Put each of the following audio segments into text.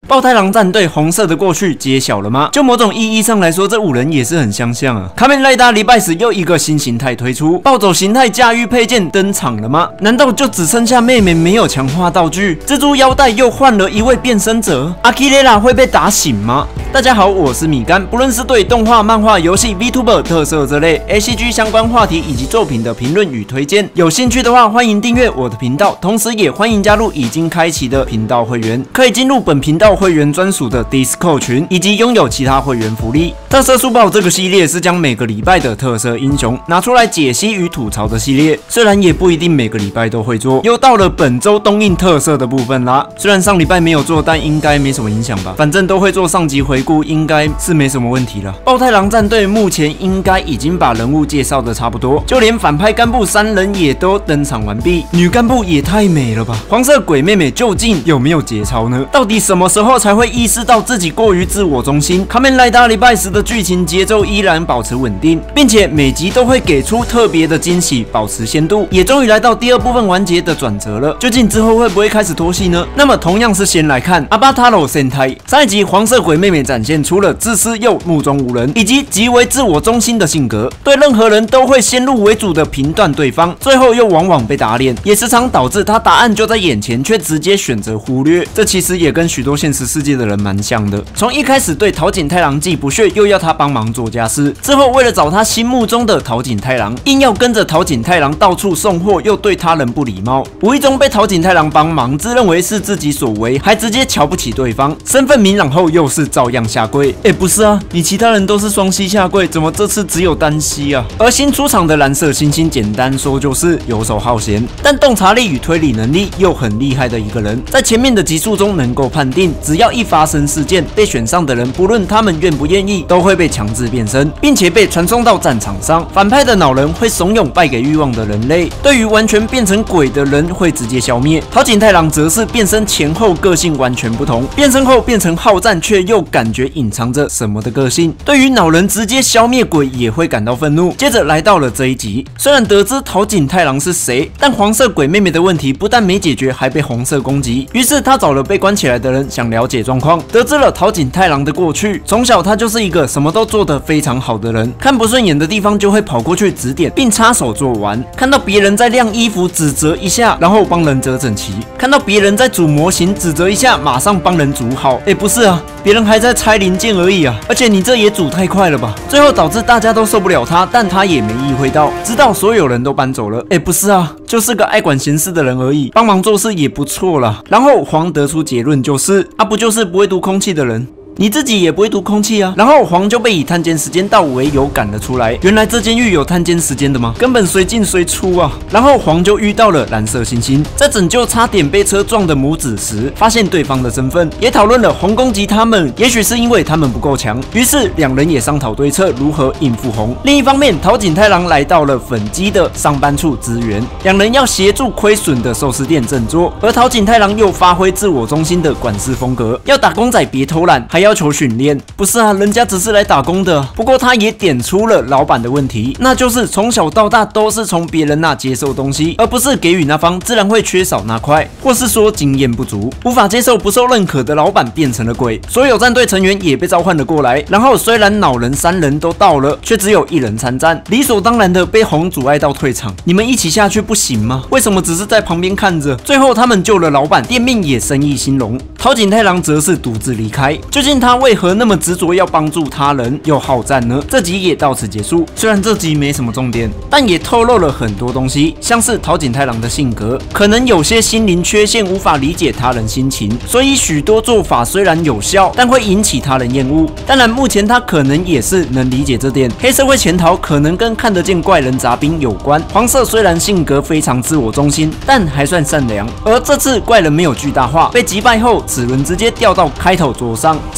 爆太郎战队红色的过去揭晓了吗？就某种意义上来说，这5人也是很相像啊。卡面赖达礼拜时又一个新形态推出，暴走形态驾驭配件登场了吗？难道就只剩下妹妹没有强化道具？蜘蛛腰带又换了一位变身者，阿基雷拉会被打醒吗？大家好，我是米干。不论是对动画、漫画、游戏、VTuber 特色这类 ACG 相关话题以及作品的评论与推荐，有兴趣的话，欢迎订阅我的频道，同时也欢迎加入已经开启的频道会员，可以进入本频道会员专属的 Discord 群，以及拥有其他会员福利。特色书报这个系列是将每个礼拜的特色英雄拿出来解析与吐槽的系列，虽然也不一定每个礼拜都会做。又到了本周东映特色的部分啦，虽然上礼拜没有做，但应该没什么影响吧，反正都会做上集回顾，应该是没什么问题了。爆太郎战队目前应该已经把人物介绍的差不多，就连反派干部3人也都登场完毕，女干部也太美了吧！黄色鬼妹妹究竟有没有节操呢？到底什么时候才会意识到自己过于自我中心？卡面赖达礼拜时的剧情节奏依然保持稳定，并且每集都会给出特别的惊喜，保持鲜度。也终于来到第2部分完结的转折了，究竟之后会不会开始拖戏呢？那么同样是先来看阿巴塔罗sentai，上一集黄色鬼妹妹展现出了自私又目中无人，以及极为自我中心的性格，对任何人都会先入为主的评断对方，最后又往往被打脸，也时常导致他答案就在眼前，却直接选择忽略。这其实也跟许多现实世界的人蛮像的。从一开始对桃井太郎既不屑，又要他帮忙做家事，之后为了找他心目中的桃井太郎，硬要跟着桃井太郎到处送货，又对他人不礼貌，无意中被桃井太郎帮忙，自认为是自己所为，还直接瞧不起对方。身份明朗后，又是照样下跪。不是啊，你其他人都是双膝下跪，怎么这次只有单膝啊？而新出场的蓝色猩猩，简单说就是游手好闲，但洞察力与推理能力又很厉害的一个人。在前面的集数中，能够判定只要一发生事件，被选上的人，不论他们愿不愿意，都会被强制变身，并且被传送到战场上。反派的脑人会怂恿败给欲望的人类，对于完全变成鬼的人会直接消灭。桃井太郎则是变身前后个性完全不同，变身后变成好战却又感觉隐藏着什么的个性，对于脑人直接消灭鬼也会感到愤怒。接着来到了这一集，虽然得知桃井太郎是谁，但黄色鬼妹妹的问题不但没解决，还被红色攻击。于是他找了被关起来的人，想了解状况，得知了桃井太郎的过去。从小他就是一个什么都做得非常好的人，看不顺眼的地方就会跑过去指点，并插手做完。看到别人在晾衣服，指责一下，然后帮人折整齐；看到别人在组模型，指责一下，马上帮人组好。不是啊，别人还在拆零件而已啊，而且你这也组太快了吧？最后导致大家都受不了他，但他也没意会到，直到所有人都搬走了。不是啊，就是个爱管闲事的人而已，帮忙做事也不错啦。然后黄得出结论就是不就是不会读空气的人。你自己也不会读空气啊！然后黄就被以探监时间到为由赶了出来。原来这监狱有探监时间的吗？根本随进随出啊！然后黄就遇到了蓝色猩猩，在拯救差点被车撞的母子时，发现对方的身份，也讨论了红攻击他们，也许是因为他们不够强。于是两人也商讨对策，如何应付红。另一方面，桃井太郎来到了粉基的上班处支援，两人要协助亏损的寿司店振作，而桃井太郎又发挥自我中心的管事风格，要打工仔别偷懒，还要求训练。不是啊，人家只是来打工的。不过他也点出了老板的问题，那就是从小到大都是从别人那接受东西，而不是给予那方，自然会缺少那块，或是说经验不足，无法接受不受认可的老板变成了鬼。所有战队成员也被召唤了过来，然后虽然脑人3人都到了，却只有1人参战，理所当然的被红阻碍到退场。你们一起下去不行吗？为什么只是在旁边看着？最后他们救了老板，店面也生意兴隆。桃井太郎则是独自离开，究竟他为何那么执着要帮助他人又好战呢？这集也到此结束。虽然这集没什么重点，但也透露了很多东西，像是桃井太郎的性格，可能有些心灵缺陷，无法理解他人心情，所以许多做法虽然有效，但会引起他人厌恶。当然，目前他可能也是能理解这点。黑社会潜逃可能跟看得见怪人杂兵有关。黄色虽然性格非常自我中心，但还算善良。而这次怪人没有巨大化，被击败后，齿轮直接掉到开头桌上，这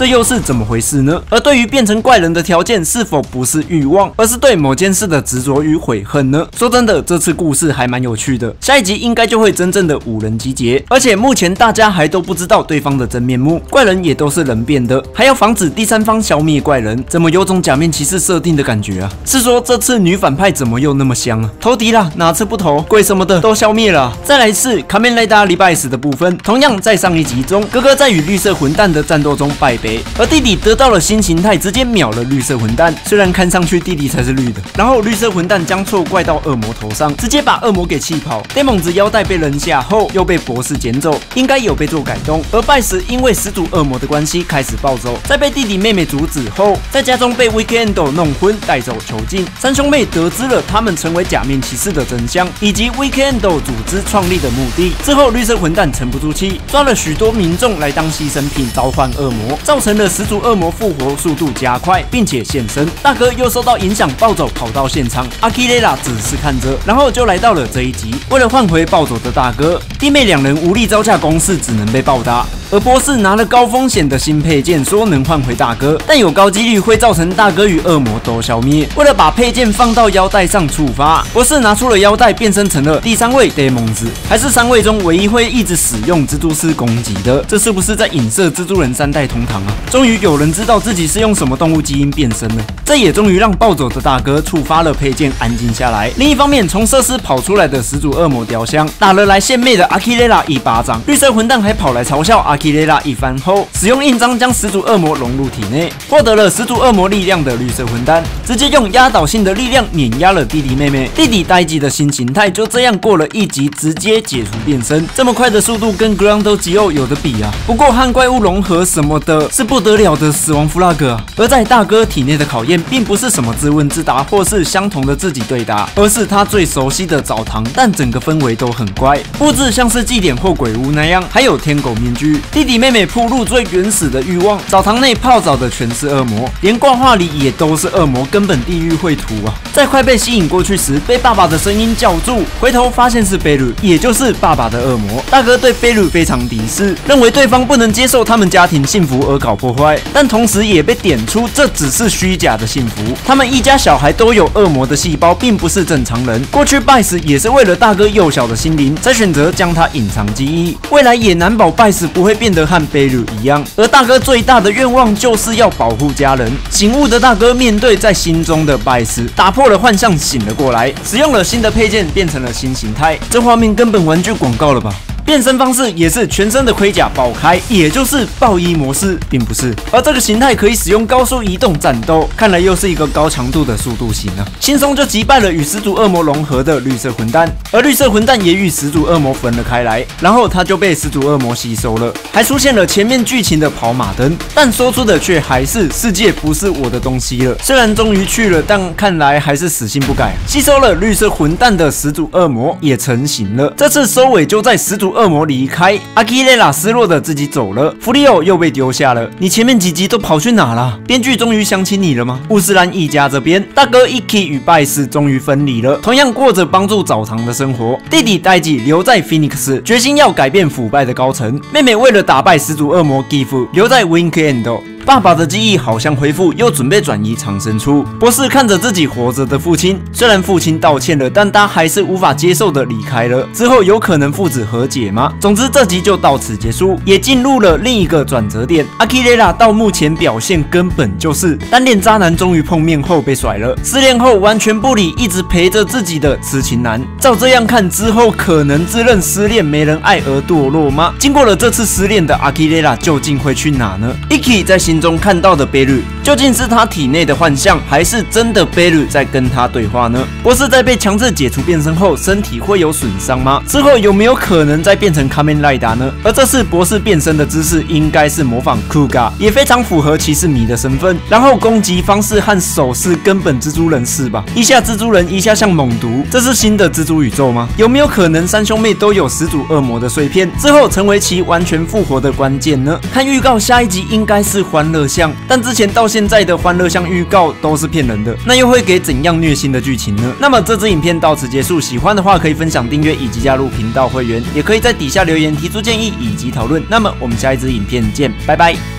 又是怎么回事呢？而对于变成怪人的条件是否不是欲望，而是对某件事的执着与悔恨呢？说真的，这次故事还蛮有趣的，下一集应该就会真正的五人集结，而且目前大家还都不知道对方的真面目，怪人也都是人变的，还要防止第三方消灭怪人，怎么有种假面骑士设定的感觉啊？是说这次女反派怎么又那么香啊？投敌啦，哪次不投？鬼什么的都消灭了。再来是卡面雷达礼拜死的部分，同样在上一集中，哥哥在与绿色混蛋的战斗中败北，而弟弟得到了新形态，直接秒了绿色混蛋。虽然看上去弟弟才是绿的，然后绿色混蛋将错怪到恶魔头上，直接把恶魔给气跑。呆猛子腰带被扔下后，又被博士捡走，应该有被做改动。而拜斯因为始祖恶魔的关系开始暴走，在被弟弟妹妹阻止后，在家中被 Weekend 弄昏带走囚禁。三兄妹得知了他们成为假面骑士的真相，以及 Weekend 组织创立的目的。之后绿色混蛋沉不住气，抓了许多民众来当牺牲品召唤恶魔，造成了始祖恶魔复活速度加快，并且现身。大哥又受到影响暴走跑到现场，阿基雷拉只是看着，然后就来到了这一集。为了换回暴走的大哥，弟妹两人无力招架攻势，只能被暴打。而波士拿了高风险的新配件，说能换回大哥，但有高几率会造成大哥与恶魔都消灭。为了把配件放到腰带上触发，波士拿出了腰带，变身成了第三位 Demons， 还是三位中唯一会一直使用蜘蛛丝攻击的。这是不是在影射蜘蛛人三代同堂啊？终于有人知道自己是用什么动物基因变身了，这也终于让暴走的大哥触发了配件，安静下来。另一方面，从设施跑出来的始祖恶魔雕像，打了来献媚的阿基雷拉一巴掌，绿色混蛋还跑来嘲笑阿基雷拉一番后，使用印章将始祖恶魔融入体内，获得了始祖恶魔力量的绿色混蛋，直接用压倒性的力量碾压了弟弟妹妹。弟弟呆机的新形态就这样过了一集，直接解除变身，这么快的速度跟 Ground 肌肉有的比啊！不过和怪物融合什么的，是不得了的死亡 flag 啊！而在大哥体内的考验，并不是什么自问自答或是相同的自己对答，而是他最熟悉的澡堂，但整个氛围都很怪，布置像是祭典或鬼屋那样，还有天狗面具。弟弟妹妹暴露最原始的欲望，澡堂内泡澡的全是恶魔，连挂画里也都是恶魔，根本地狱绘图啊！在快被吸引过去时，被爸爸的声音叫住，回头发现是贝鲁，也就是爸爸的恶魔。大哥对贝鲁非常敌视，认为对方不能接受他们家庭幸福而搞破坏，但同时也被点出这只是虚假的幸福，他们一家小孩都有恶魔的细胞，并不是正常人。过去拜斯也是为了大哥幼小的心灵，才选择将他隐藏记忆，未来也难保拜斯不会变得和贝鲁一样。而大哥最大的愿望就是要保护家人。醒悟的大哥面对在心中的拜斯，打破了幻象，醒了过来，使用了新的配件，变成了新形态。这画面根本玩具广告了吧？变身方式也是全身的盔甲爆开，也就是爆衣模式，并不是。而这个形态可以使用高速移动战斗，看来又是一个高强度的速度型啊！轻松就击败了与始祖恶魔融合的绿色混蛋，而绿色混蛋也与始祖恶魔分了开来，然后他就被始祖恶魔吸收了，还出现了前面剧情的跑马灯，但说出的却还是世界不是我的东西了。虽然终于去了，但看来还是死性不改，吸收了绿色混蛋的始祖恶魔也成型了。这次收尾就在始祖恶魔离开，阿基雷拉失落的自己走了，弗利欧又被丢下了。你前面几集都跑去哪了？编剧终于想起你了吗？乌斯兰一家这边，大哥伊基与拜斯终于分离了，同样过着帮助澡堂的生活。弟弟戴基留在 Phoenix， 决心要改变腐败的高层。妹妹为了打败始祖恶魔 Gifu， 留在 Weekend。爸爸的记忆好像恢复，又准备转移藏身处。博士看着自己活着的父亲，虽然父亲道歉了，但他还是无法接受的离开了。之后有可能父子和解吗？总之这集就到此结束，也进入了另一个转折点。阿基雷拉到目前表现根本就是单恋渣男，终于碰面后被甩了，失恋后完全不理，一直陪着自己的痴情男。照这样看，之后可能自认失恋没人爱而堕落吗？经过了这次失恋的阿基雷拉究竟会去哪呢？伊基在心中看到的贝鲁，究竟是他体内的幻象，还是真的贝鲁在跟他对话呢？博士在被强制解除变身后，身体会有损伤吗？之后有没有可能再变成卡面赖达呢？而这次博士变身的姿势应该是模仿库嘎，也非常符合骑士迷的身份。然后攻击方式和手势根本蜘蛛人式吧，一下蜘蛛人，一下像猛毒，这是新的蜘蛛宇宙吗？有没有可能三兄妹都有始祖恶魔的碎片，之后成为其完全复活的关键呢？看预告，下一集应该是欢乐巷，但之前到现在的欢乐巷预告都是骗人的，那又会给怎样虐心的剧情呢？那么这支影片到此结束，喜欢的话可以分享、订阅以及加入频道会员，也可以在底下留言提出建议以及讨论。那么我们下一支影片见，拜拜。